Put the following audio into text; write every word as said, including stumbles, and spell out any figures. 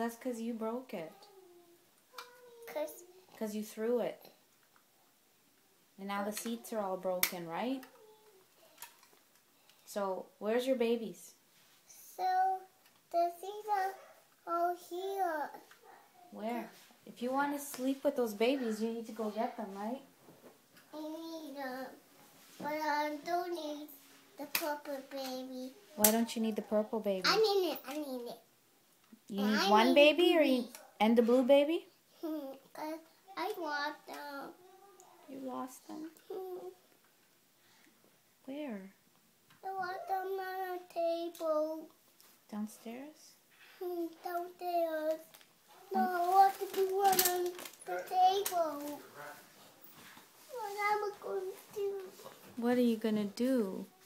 That's because you broke it. Cause, Because you threw it. And now the seats are all broken, right? So, where's your babies? so the seats are all here. Where? If you want to sleep with those babies, you need to go get them, right? I need them, but I don't need the purple baby. Why don't you need the purple baby? I need it. I need it. You And need I one need baby or baby. you, and the blue baby? Hmm, Cause I want them. You lost them. Hmm, Where? I want them on a table. Downstairs? Hmm, downstairs. No, I want to do one on the table. What am I going to do? What are you going to do?